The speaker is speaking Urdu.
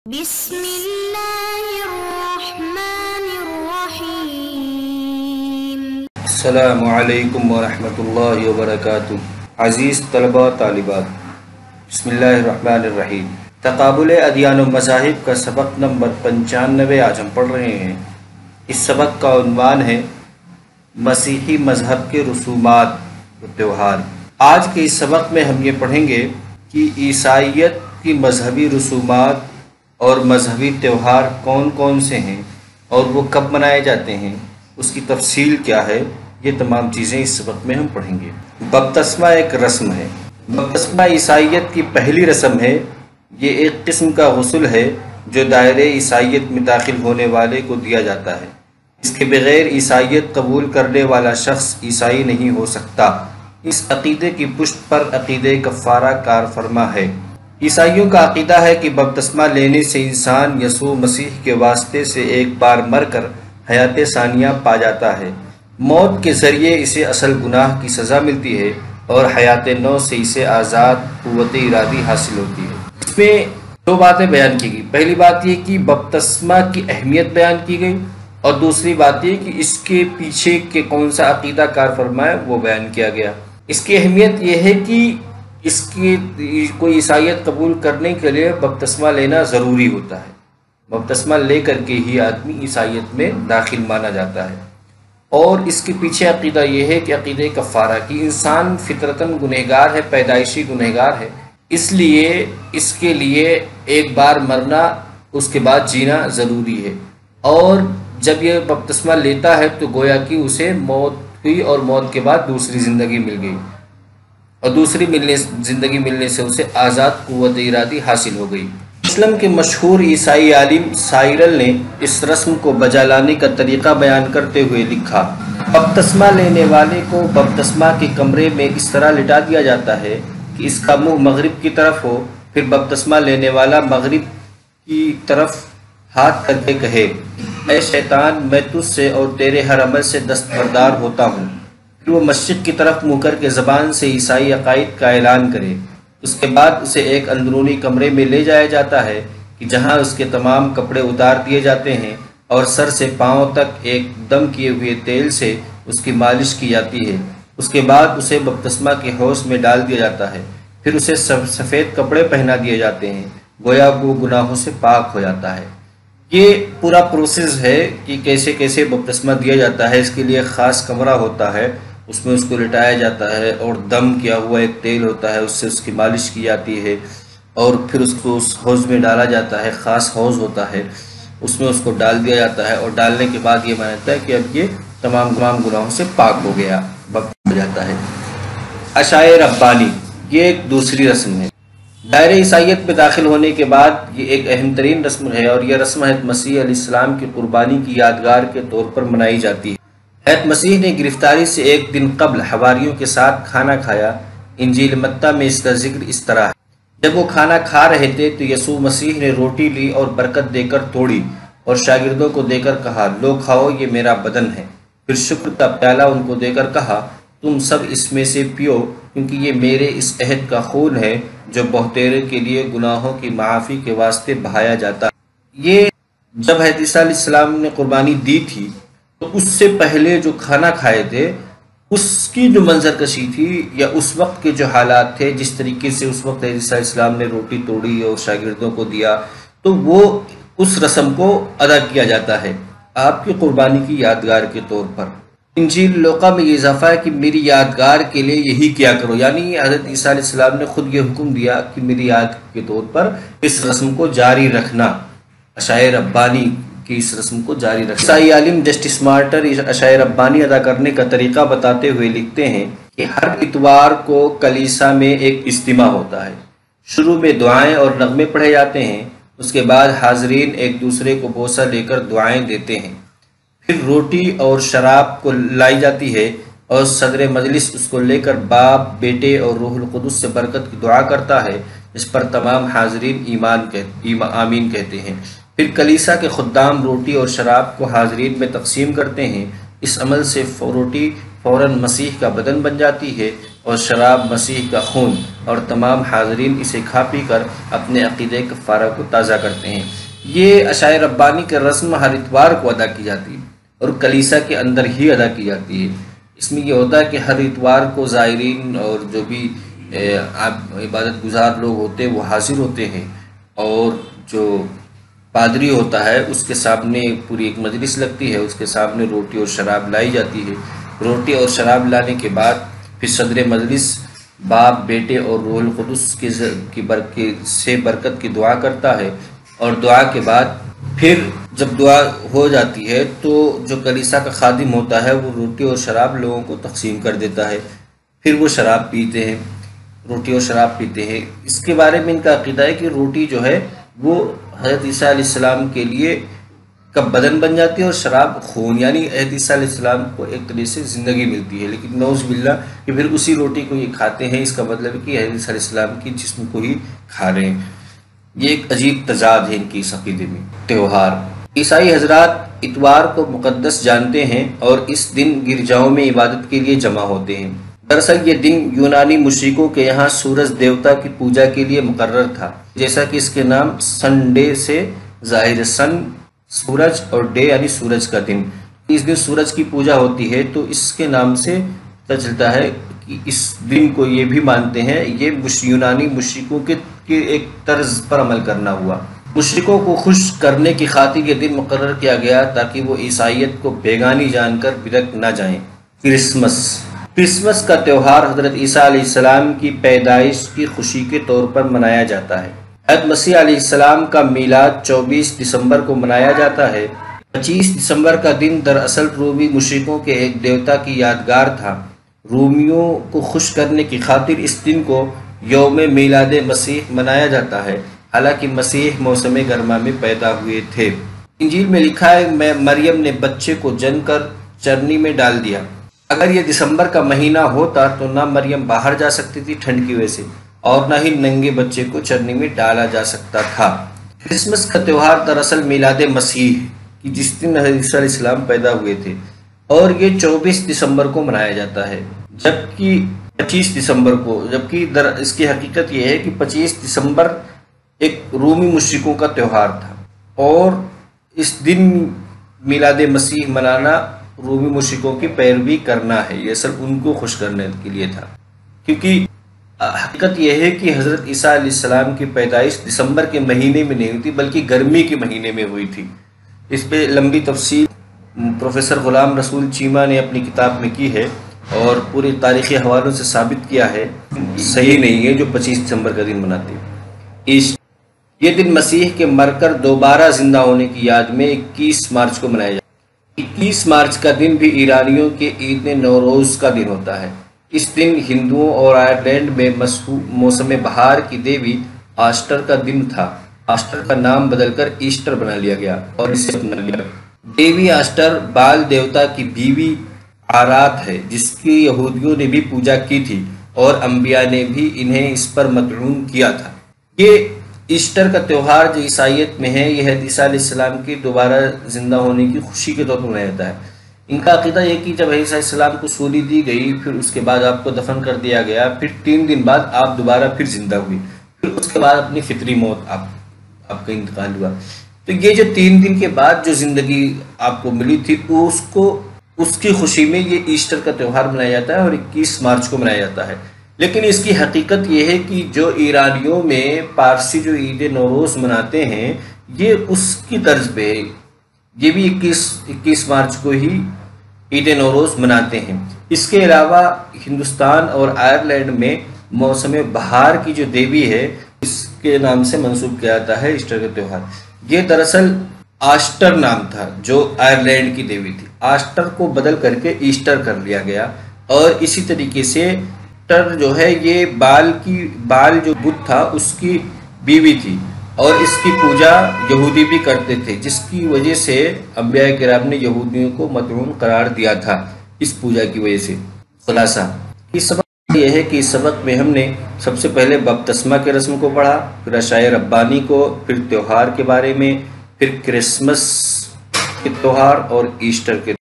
بسم اللہ الرحمن الرحیم۔ السلام علیکم ورحمۃ اللہ وبرکاتہ۔ عزیز طلبہ طالبات، بسم اللہ الرحمن الرحیم۔ تقابل ادیان و مذاہب کا سبق نمبر 95 آج ہم پڑھ رہے ہیں۔ اس سبق کا عنوان ہے مسیحی مذہب کے رسومات و تہوار۔ آج کے اس سبق میں ہم یہ پڑھیں گے کہ عیسائیت کی مذہبی رسومات اور مذہبی تہوار کون کون سے ہیں اور وہ کب منائے جاتے ہیں، اس کی تفصیل کیا ہے، یہ تمام چیزیں اس سبق میں ہم پڑھیں گے۔ بپتسمہ ایک رسم ہے۔ بپتسمہ عیسائیت کی پہلی رسم ہے۔ یہ ایک قسم کا غسل ہے جو دائرۂ عیسائیت میں داخل ہونے والے کو دیا جاتا ہے۔ اس کے بغیر عیسائیت قبول کرنے والا شخص عیسائی نہیں ہو سکتا۔ اس عقیدے کی پشت پر عقیدہ کفارہ کار فرما ہے۔ عیسائیوں کا عقیدہ ہے کہ بپتسمہ لینے سے انسان یسوع مسیح کے واسطے سے ایک بار مر کر حیات ثانیہ پا جاتا ہے۔ موت کے ذریعے اسے اصل گناہ کی سزا ملتی ہے اور حیات نو سے اسے آزاد قوت ارادی حاصل ہوتی ہے۔ اس میں دو باتیں بیان کی گئی۔ پہلی بات یہ کہ بپتسمہ کی اہمیت بیان کی گئی، اور دوسری بات یہ کہ اس کے پیچھے کے کون سا عقیدہ کار فرما ہے وہ بیان کیا گیا۔ اس کی اہمیت یہ ہے کہ اس کی کوئی عیسائیت قبول کرنے کے لیے بپتسمہ لینا ضروری ہوتا ہے۔ بپتسمہ لے کر کے ہی آدمی عیسائیت میں داخل مانا جاتا ہے۔ اور اس کے پیچھے عقیدہ یہ ہے کہ عقیدہ کفارہ کی انسان فطرتاً گنہگار ہے، پیدائشی گنہگار ہے، اس لیے اس کے لیے ایک بار مرنا، اس کے بعد جینا ضروری ہے۔ اور جب یہ بپتسمہ لیتا ہے تو گویا کہ اسے موت ہوئی اور موت کے بعد دوسری زندگی مل گئی، اور دوسری زندگی ملنے سے اسے آزاد قوت ارادی حاصل ہو گئی۔ اسلام کے مشہور عیسائی عالم سائرل نے اس رسم کو بجا لانے کا طریقہ بیان کرتے ہوئے لکھا، بپتسمہ لینے والے کو بپتسمہ کے کمرے میں اس طرح لٹا دیا جاتا ہے کہ اس کا منہ مغرب کی طرف ہو، پھر بپتسمہ لینے والا مغرب کی طرف ہاتھ کر کے کہے، اے شیطان، میں تجھ سے اور تیرے ہر عمل سے دستبردار ہوتا ہوں۔ پھر وہ مشرق کی طرف منہ کر کے زبان سے عیسائی عقائد کا اعلان کرے۔ اس کے بعد اسے ایک اندرونی کمرے میں لے جایا جاتا ہے کہ جہاں اس کے تمام کپڑے اتار دیے جاتے ہیں اور سر سے پاؤں تک ایک دم کیے ہوئے تیل سے اس کی مالش کی جاتی ہے۔ اس کے بعد اسے بپتسمہ کے حوض میں ڈال دیا جاتا ہے۔ پھر اسے سفید کپڑے پہنا دیے جاتے ہیں، گویا وہ گناہوں سے پاک ہو جاتا ہے۔ یہ پورا پروسیس ہے کہ کیسے کیسے بپتسمہ دیا جاتا ہے۔ اس کے لیے خاص کمرہ ہوتا ہے، اس میں اس کو لٹایا جاتا ہے اور دم کیا ہوا ایک تیل ہوتا ہے، اس سے اس کی مالش کی جاتی ہے، اور پھر اس کو اس حوض میں ڈالا جاتا ہے۔ خاص حوض ہوتا ہے، اس میں اس کو ڈال دیا جاتا ہے، اور ڈالنے کے بعد یہ مانا جاتا ہے کہ اب یہ تمام گناہوں سے پاک ہو گیا، ہو جاتا ہے۔ عشائے ربانی یہ ایک دوسری رسم ہے۔ دائرۂ عیسائیت میں داخل ہونے کے بعد یہ ایک اہم ترین رسم ہے، اور یہ رسم حضرت مسیح علیہ السلام کی قربانی کی یادگار کے طور پر منائی جاتی ہے۔ حضرت مسیح نے گرفتاری سے ایک دن قبل حواریوں کے ساتھ کھانا کھایا۔ انجیل متی میں اس کا ذکر اس طرح ہے، جب وہ کھانا کھا رہے تھے تو یسوع مسیح نے روٹی لی اور برکت دے کر توڑی اور شاگردوں کو دے کر کہا، لو کھاؤ، یہ میرا بدن ہے۔ پھر شکر کا پیالہ ان کو دے کر کہا، تم سب اس میں سے پیو، کیونکہ یہ میرے اس عہد کا خون ہے جو بہتیرے کے لیے گناہوں کی معافی کے واسطے بہایا جاتا ہے۔ یہ جب حضرت عیسیٰ علیہ السلام نے قربانی دی تھی تو اس سے پہلے جو کھانا کھائے تھے اس کی جو منظر کشی تھی، یا اس وقت کے جو حالات تھے، جس طریقے سے اس وقت حضرت عیسیٰ علیہ السلام نے روٹی توڑی اور شاگردوں کو دیا، تو وہ اس رسم کو ادا کیا جاتا ہے آپ کی قربانی کی یادگار کے طور پر۔ انجیل لوقا میں یہ اضافہ ہے کہ میری یادگار کے لیے یہی کیا کرو، یعنی حضرت عیسیٰ علیہ السلام نے خود یہ حکم دیا کہ میری یاد کے طور پر اس رسم کو جاری رکھنا، عشائے ربانی کی اس رسم کو جاری رکھنا۔ عیسائی عالم جسٹس مارٹر عشائے ربانی ادا کرنے کا طریقہ بتاتے ہوئے لکھتے ہیں کہ ہر اتوار کو کلیسا میں ایک اجتماع ہوتا ہے۔ شروع میں دعائیں اور نغمے پڑھے جاتے ہیں، اس کے بعد حاضرین ایک دوسرے کو بوسہ لے کر دعائیں دیتے ہیں، پھر روٹی اور شراب کو لائی جاتی ہے اور صدر مجلس اس کو لے کر باپ، بیٹے اور روح القدس سے برکت کی دعا کرتا ہے، جس پر تمام حاضرین آمین کہتے ہیں۔ پھر کلیسا کے خدام روٹی اور شراب کو حاضرین میں تقسیم کرتے ہیں۔ اس عمل سے روٹی فوراً مسیح کا بدن بن جاتی ہے، اور شراب مسیح کا خون، اور تمام حاضرین اسے کھا پی کر اپنے عقیدے کفارہ کو تازہ کرتے ہیں۔ یہ عشائے ربانی کی رسم ہر اتوار کو ادا کی جاتی ہے اور کلیسا کے اندر ہی ادا کی جاتی ہے۔ اس میں یہ ہوتا ہے کہ ہر اتوار کو زائرین اور جو بھی عبادت گزار لوگ ہوتے ہیں وہ حاضر ہوتے ہیں، اور جو پادری ہوتا ہے اس کے سامنے پوری ایک مجلس لگتی ہے، اس کے سامنے روٹی اور شراب لائی جاتی ہے۔ روٹی اور شراب لانے کے بعد پھر صدر مجلس باپ، بیٹے اور روح القدس کی برکت کی دعا کرتا ہے، اور دعا کے بعد پھر جب دعا ہو جاتی ہے تو جو کلیسا کا خادم ہوتا ہے وہ روٹی اور شراب لوگوں کو تقسیم کر دیتا ہے، پھر وہ شراب پیتے ہیں، روٹی اور شراب پیتے ہیں۔ اس کے بارے میں ان کا عقیدہ ہے کہ روٹی جو ہے وہ حضرت عیسیٰ علیہ السلام کے لیے کا بدن بن جاتی ہے، اور شراب خون، یعنی حضرت عیسیٰ علیہ السلام کو ایک طرح سے زندگی ملتی ہے۔ لیکن نعوذ باللہ کہ پھر اسی روٹی کو یہ کھاتے ہیں، اس کا مطلب ہے کہ حضرت عیسیٰ علیہ السلام کی جسم کو ہی کھا رہے ہیں۔ یہ ایک عجیب تضاد ہے ان کی اس عقیدے میں۔ تہوار، عیسائی حضرات اتوار کو مقدس جانتے ہیں اور اس دن گرجاؤں میں عبادت کے لیے جمع ہوتے ہیں۔ دراصل یہ دن یونانی مشرکوں کے یہاں سورج دیوتا کی پوجا کے لیے مقرر تھا، جیسا کہ اس کے نام سنڈے سے ظاہر ہے، سن سورج اور ڈے یعنی سورج کا دن۔ اس دن سورج کی پوجا ہوتی ہے تو اس کے نام سے پتہ چلتا ہے کہ اس دن کو یہ بھی مانتے ہیں، یہ یونانی مشرکوں کے ایک طرز پر عمل کرنا ہوا۔ مشرکوں کو خوش کرنے کی خاطر یہ دن مقرر کیا گیا تاکہ وہ عیسائیت کو بیگانی جان کر بدعت نہ جائیں۔ کرسمس کا تہوار حضرت عیسیٰ علیہ السلام کی پیدائش کی خوشی کے طور پر منایا جاتا ہے۔ حضرت مسیح علیہ السلام کا میلاد 24 دسمبر کو منایا جاتا ہے۔ 25 دسمبر کا دن دراصل رومی مشرکوں کے ایک دیوتا کی یادگار تھا۔ رومیوں کو خوش کرنے کی خاطر اس دن کو یوم میلاد مسیح منایا جاتا ہے، حالانکہ مسیح موسم گرما میں پیدا ہوئے تھے۔ انجیل میں لکھا ہے مریم نے بچے کو جن کر چرنی میں ڈال دیا۔ اگر یہ دسمبر کا مہینہ ہوتا تو نہ مریم باہر جا سکتی تھی ٹھنڈ کی وجہ سے، اور نہ ہی ننگے بچے کو چرنی میں ڈالا جا سکتا تھا۔ کرسمس کا تہوار دراصل میلاد مسیح کی جس دن حضرت عیسیٰ علیہ السلام پیدا ہوئے تھے، اور یہ 24 دسمبر کو منایا جاتا ہے، جبکہ 25 دسمبر کو، جبکہ اس کی حقیقت یہ ہے کہ 25 دسمبر ایک رومی مشرکوں کا تہوار تھا، اور اس دن میلاد مسیح منانا رومی مشرکوں کی پیروی کرنا ہے، یہ اصل ان کو خوش کرنے کے لیے تھا، کیونکہ حقیقت یہ ہے کہ حضرت عیسیٰ علیہ السلام کی پیدائش دسمبر کے مہینے میں نہیں ہوئی تھی بلکہ گرمی کے مہینے میں ہوئی تھی۔ اس پہ لمبی تفصیل پروفیسر غلام رسول چیمہ نے اپنی کتاب میں کی ہے، اور پورے تاریخی حوالوں سے ثابت کیا ہے صحیح نہیں ہے جو 25 دسمبر کا دن مناتے ہیں۔ یہ دن مسیح کے مر کر دوبارہ زندہ ہونے کی یاد میں 21 مارچ کو منایا جاتا ہے۔ 21 مارچ کا دن بھی ایرانیوں کے عید نوروز کا دن ہوتا ہے۔ اس دن ہندوؤں اور آئرلینڈ میں موسم بہار کی دیوی آسٹر کا دن تھا۔ آسٹر کا نام بدل کر ایسٹر بنا لیا گیا اور اسے اپنا لیا۔ دیوی آسٹر بال دیوتا کی بیوی عارات ہے، جس کی یہودیوں نے بھی پوجا کی تھی، اور انبیاء نے بھی انہیں اس پر مطعون کیا تھا۔ یہ ایسٹر کا تہوار جو عیسائیت میں ہے، یہ حضرت عیسیٰ علیہ السلام کی دوبارہ زندہ ہونے کی خوشی کے طور پر منایا جاتا ہے۔ ان کا عقیدہ یہ کہ جب حضرت عیسیٰ علیہ السلام کو سولی دی گئی، پھر اس کے بعد آپ کو دفن کر دیا گیا، پھر 3 دن بعد آپ دوبارہ پھر زندہ ہوئی، پھر اس کے بعد اپنی فطری موت آپ کا انتقال ہوا۔ تو یہ جو 3 دن کے بعد جو زندگی آپ کو ملی تھی، اس کی خوشی میں یہ ایسٹر کا تہوار منایا جاتا ہے، اور 21 مارچ کو منایا جاتا ہے۔ لیکن اس کی حقیقت یہ ہے کہ جو ایرانیوں میں پارسی جو عید نوروز مناتے ہیں، یہ اس کی طرز پہ یہ بھی 21 مارچ کو ہی عید نوروز مناتے ہیں۔ اس کے علاوہ ہندوستان اور آئرلینڈ میں موسم بہار کی جو دیوی ہے، اس کے نام سے منسوب کیا جاتا ہے ایسٹر کا تہوار۔ یہ دراصل آسٹر نام تھا جو آئرلینڈ کی دیوی تھی، آسٹر کو بدل کر کے ایسٹر کر لیا گیا، اور اسی طریقے سے جو ہے یہ بال جو بت تھا اس کی بیوی تھی، اور اس کی پوجا یہودی بھی کرتے تھے، جس کی وجہ سے انبیاء کرام نے یہودیوں کو مطعون قرار دیا تھا اس پوجا کی وجہ سے۔ خلاصہ اس سبق یہ ہے کہ اس سبق میں ہم نے سب سے پہلے بپتسمہ کے رسم کو پڑھا، پھر عشائے ربانی کو، پھر تہوار کے بارے میں، پھر کرسمس کے تہوار اور ایسٹر کے